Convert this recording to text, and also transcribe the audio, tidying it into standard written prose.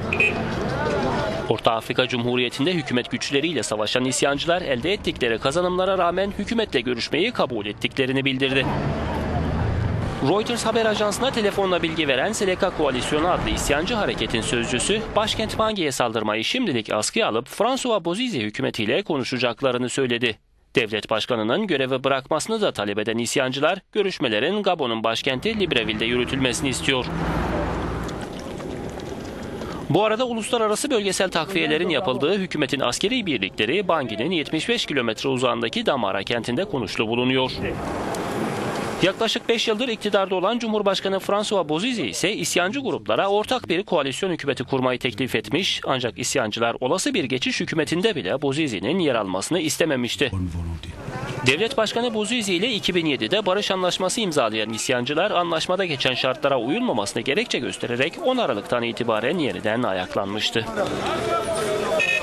Orta Afrika Cumhuriyeti'nde hükümet güçleriyle savaşan isyancılar elde ettikleri kazanımlara rağmen hükümetle görüşmeyi kabul ettiklerini bildirdi. Reuters haber ajansına telefonla bilgi veren Seleka Koalisyonu adlı isyancı hareketin sözcüsü, başkent Bangü'ye saldırmayı şimdilik askıya alıp François Bozize hükümetiyle konuşacaklarını söyledi. Devlet başkanının görevi bırakmasını da talep eden isyancılar, görüşmelerin Gabon'un başkenti Libreville'de yürütülmesini istiyor. Bu arada uluslararası bölgesel takviyelerin yapıldığı hükümetin askeri birlikleri Bangü'nün 75 kilometre uzağındaki Damara kentinde konuşlu bulunuyor. Yaklaşık 5 yıldır iktidarda olan Cumhurbaşkanı François Bozize ise isyancı gruplara ortak bir koalisyon hükümeti kurmayı teklif etmiş, ancak isyancılar olası bir geçiş hükümetinde bile Bozize'nin yer almasını istememişti. Devlet Başkanı Bozize ile 2007'de barış anlaşması imzalayan isyancılar anlaşmada geçen şartlara uyulmamasını gerekçe göstererek 10 Aralık'tan itibaren yeniden ayaklanmıştı.